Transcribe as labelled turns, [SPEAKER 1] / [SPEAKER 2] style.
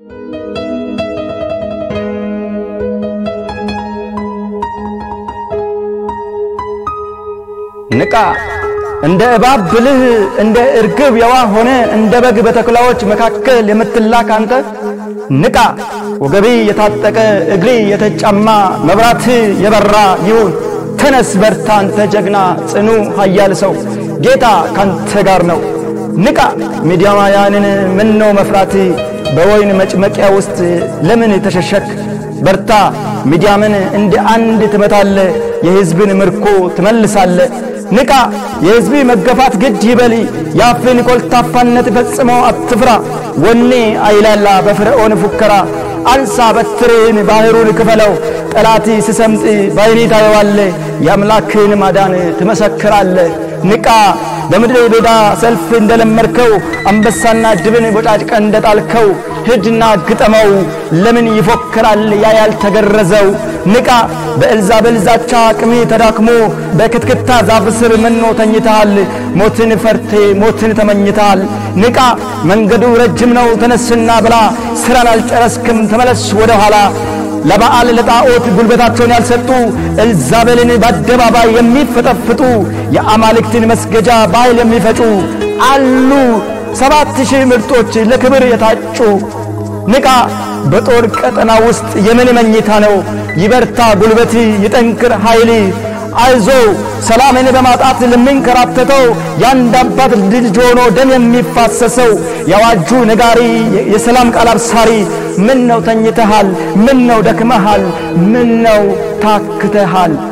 [SPEAKER 1] ንቃ እንደ እባብ ብልህ እንደ እርግብ የዋ ሆነ እንደ በግ በተኩላዎች መካከል የምትላክ አንተ ንቃ ወገቤ የታጠቀ እግሬ የተጫማ መብራት የበራ ይሁን ተነስ በርታ አንተ ጀግና ጽኑ ኃያል ሰው ጌታ ካንተ ጋር ነው ንቃ ሚዲያማያንን ምን ነው መፍራት በወይን መጭመቂያ ውስጥ ለምን ተሸሸክ በርታ ሚዲያምን እንደ አንድ ትመታለ የሕዝብን ምርኮ ትመልሳለ ንቃ የሕዝብ መገፋት ግድ ይበል ያፍን ኮልታፋነት ፈጽሞ አትፍራ ወኔ አይላላ በፍርዖን ፉከራ አንሳ በትርን ባህሩን ክፈለው ጠላቲ ሲሰምጥ ባይኔ ታየዋለ ያምላክን ማዳን ትመሰክራለ ንቃ በመድረ በዳ ሰልፍ እንደለመርከው አንበሳና ድብን በጫጭ እንደጣልከው ሂድና ግጠመው ለምን ይፎክራል ያ ያልተገረዘው ንቃ በእልዛቤል ዛቻ አቅሚ ተዳክሞ በክትክታ ዛፍ ስር መኖ ተኝተሃል ሞትን ፈርቴ ሞትን ተመኝተሃል ንቃ መንገዱ ረጅም ነው ተነስና ብላ ስራን አልጨረስክም ተመለስ ወደ ኋላ ለበዓል ለጣዖት ጉልበታቸውን ያልሰጡ ኤልዛቤልን በአደባባይ የሚፈጠፍጡ የአማልክትን መስገጃ በኃይል የሚፈጩ አሉ 7000 ምርጦች ለክብር የታጩ ንቃ በጦር ቀጠና ውስጥ የምን መኝታ ነው ይበርታ ጉልበት ይጠንክር ኃይል አይዞ ሰላምን በማጣት ለምንከራተተው ያንድ አባት ልጅ ሆኖ ደም የሚፋሰሰው ያዋጁ ነጋሪ የሰላም ቃል አብሳሪ ምን ነው ተኝተሃል ምን ነው ደክመሃል ምን ነው ታክተሃል